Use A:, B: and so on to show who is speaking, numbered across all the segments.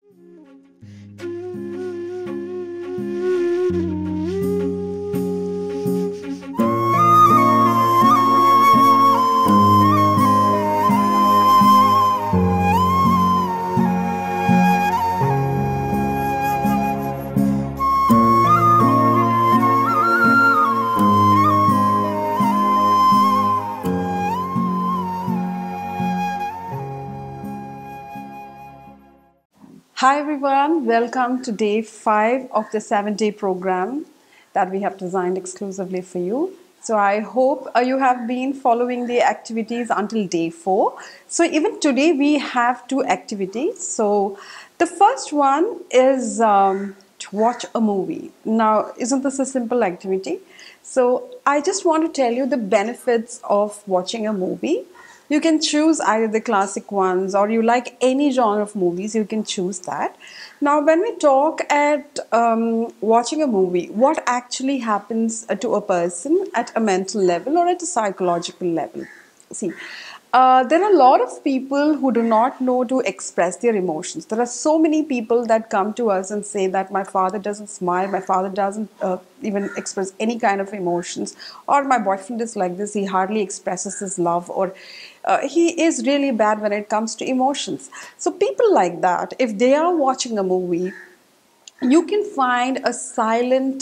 A: Hi everyone, welcome to day 5 of the 7-day program that we have designed exclusively for you. So I hope you have been following the activities until day 4. So even today we have 2 activities. So the first one is to watch a movie. Now, isn't this a simple activity? So I just want to tell you the benefits of watching a movie. You can choose either the classic ones or you like any genre of movies, you can choose that. Now, when we talk at watching a movie, what actually happens to a person at a mental level or at a psychological level? See, there are a lot of people who do not know to express their emotions. There are so many people that come to us and say that my father doesn't smile, my father doesn't even express any kind of emotions, or my boyfriend is like this, he hardly expresses his love, or he is really bad when it comes to emotions. So people like that, if they are watching a movie, you can find a silent,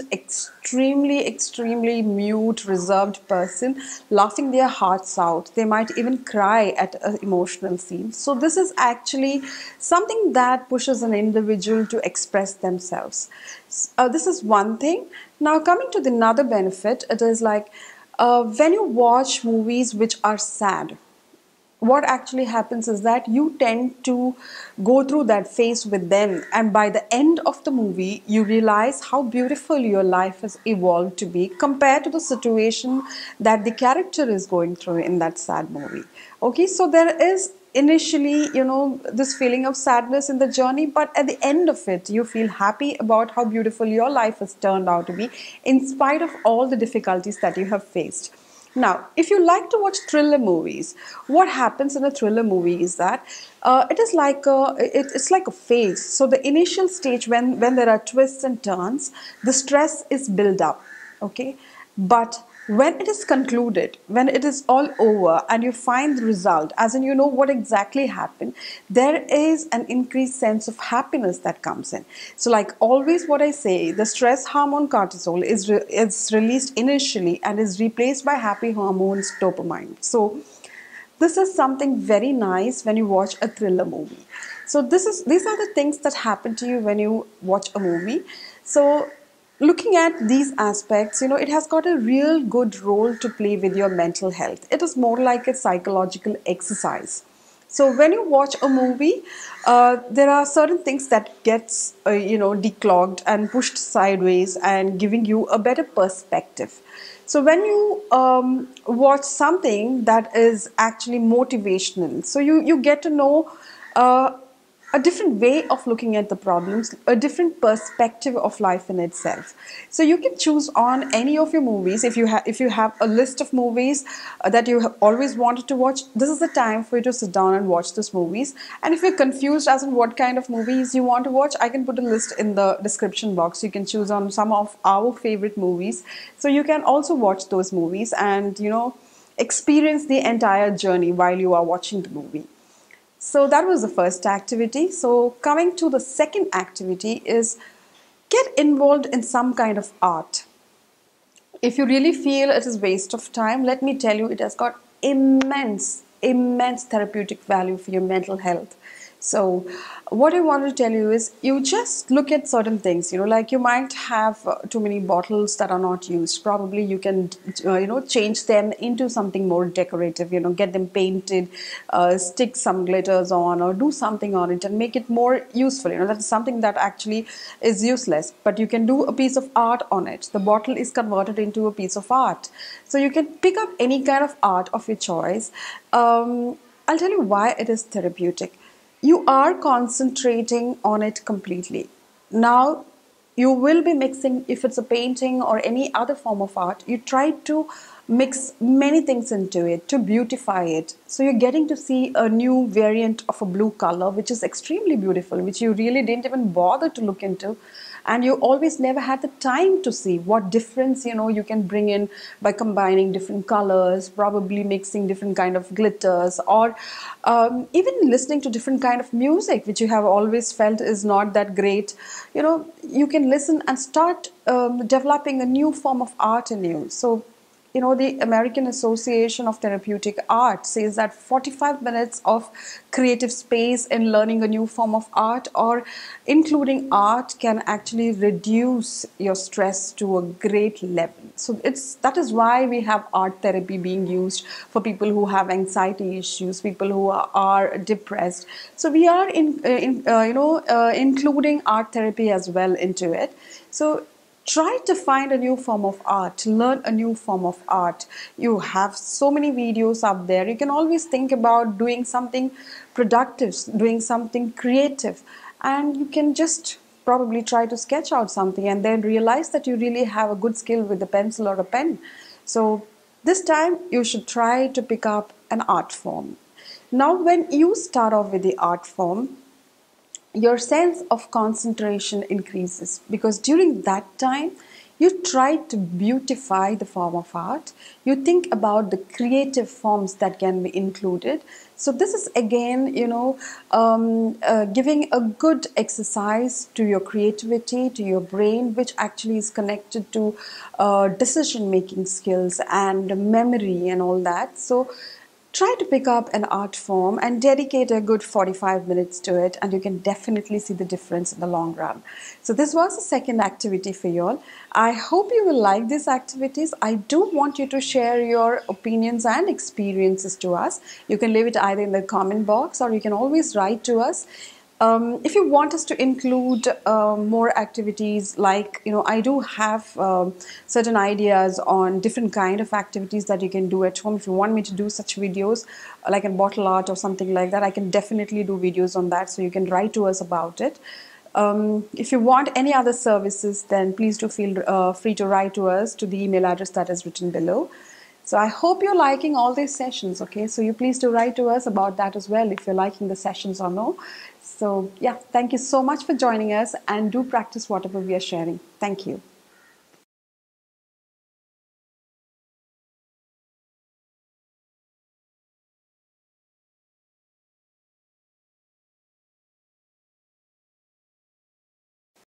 A: extremely mute, reserved person laughing their hearts out. They might even cry at an emotional scene. So this is actually something that pushes an individual to express themselves. This is one thing. Now coming to the another benefit, it is like when you watch movies which are sad, what actually happens is that you tend to go through that phase with them, and by the end of the movie you realize how beautiful your life has evolved to be compared to the situation that the character is going through in that sad movie. Okay, so there is initially, this feeling of sadness in the journey, but at the end of it you feel happy about how beautiful your life has turned out to be in spite of all the difficulties that you have faced. Now, if you like to watch thriller movies, what happens in a thriller movie is that it's like a phase. So the initial stage, when there are twists and turns, the stress is built up, okay? But when it is concluded, when it is all over and you find the result, as in you know what exactly happened, there is an increased sense of happiness that comes in. So like always what I say, the stress hormone cortisol is released initially and is replaced by happy hormones dopamine. So this is something very nice when you watch a thriller movie. So these are the things that happen to you when you watch a movie. So looking at these aspects, it has got a real good role to play with your mental health. It is more like a psychological exercise. So when you watch a movie, there are certain things that gets declogged and pushed sideways and giving you a better perspective. So when you watch something that is actually motivational, so you get to know a different way of looking at the problems, a different perspective of life in itself. So you can choose on any of your movies. If you have a list of movies that you have always wanted to watch, this is the time for you to sit down and watch those movies. And if you're confused as in what kind of movies you want to watch, I can put a list in the description box. You can choose on some of our favorite movies. So you can also watch those movies and experience the entire journey while you are watching the movie. So that was the first activity. So coming to the second activity is get involved in some kind of art. If you really feel it is waste of time, let me tell you, it has got immense therapeutic value for your mental health. So what I want to tell you is you just look at certain things, like you might have too many bottles that are not used. Probably you can, change them into something more decorative, get them painted, stick some glitters on or do something on it and make it more useful. That's something that actually is useless, but you can do a piece of art on it. The bottle is converted into a piece of art. So you can pick up any kind of art of your choice. I'll tell you why it is therapeutic. You are concentrating on it completely. Now, you will be mixing, if it's a painting or any other form of art, you try to mix many things into it to beautify it. So you're getting to see a new variant of a blue color, which is extremely beautiful, which you really didn't even bother to look into. And you always never had the time to see what difference, you can bring in by combining different colors, probably mixing different kind of glitters, or even listening to different kind of music, which you have always felt is not that great. You can listen and start developing a new form of art in you. So the American Association of Therapeutic Art says that 45 minutes of creative space in learning a new form of art or including art can actually reduce your stress to a great level. So that is why we have art therapy being used for people who have anxiety issues, people who are depressed. So we are including art therapy as well into it. So try to find a new form of art, learn a new form of art. You have so many videos up there. You can always think about doing something productive, doing something creative, and you can just probably try to sketch out something and then realize that you really have a good skill with a pencil or a pen. So this time you should try to pick up an art form. Now, when you start off with the art form, your sense of concentration increases because during that time you try to beautify the form of art. You think about the creative forms that can be included. So this is again, giving a good exercise to your creativity, to your brain, which actually is connected to decision making skills and memory and all that. So try to pick up an art form and dedicate a good 45 minutes to it, and you can definitely see the difference in the long run. So this was the second activity for you all. I hope you will like these activities. I do want you to share your opinions and experiences to us. You can leave it either in the comment box or you can always write to us. If you want us to include more activities, like, I do have certain ideas on different kind of activities that you can do at home. If you want me to do such videos, like a bottle art or something like that, I can definitely do videos on that. So you can write to us about it. If you want any other services, then please do feel free to write to us to the email address that is written below. So I hope you're liking all these sessions, okay? So you please do write to us about that as well, if you're liking the sessions or no. So yeah, thank you so much for joining us, and do practice whatever we are sharing. Thank you.